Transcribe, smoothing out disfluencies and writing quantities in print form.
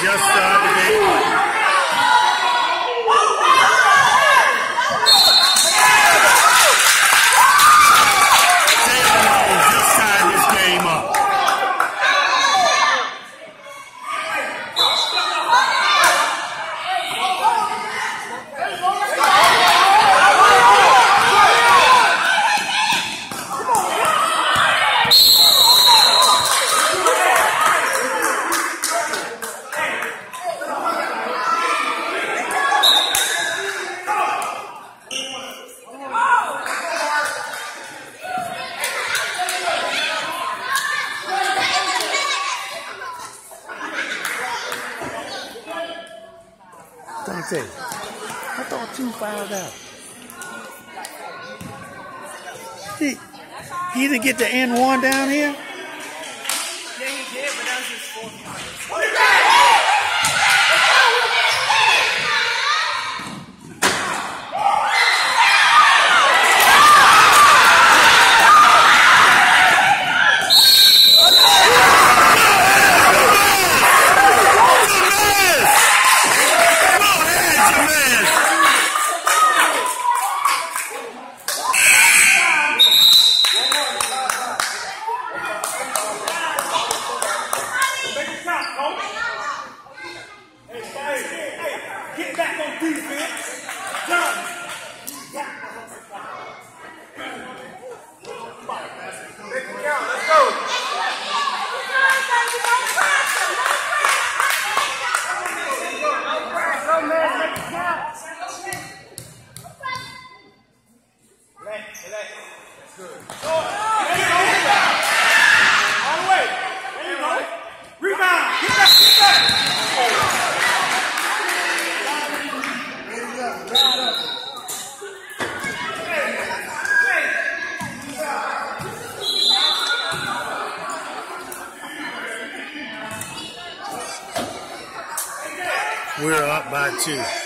just started the game. Dante, I thought you fouled out. He didn't get the N1 down here? Yeah, he did, but that was his fourth. Get back on defense. Done. Make it count. Let's go. Go, man. Make it count. Relax. That's good. All the way. There you go. Rebound. Get back. We're up by 2.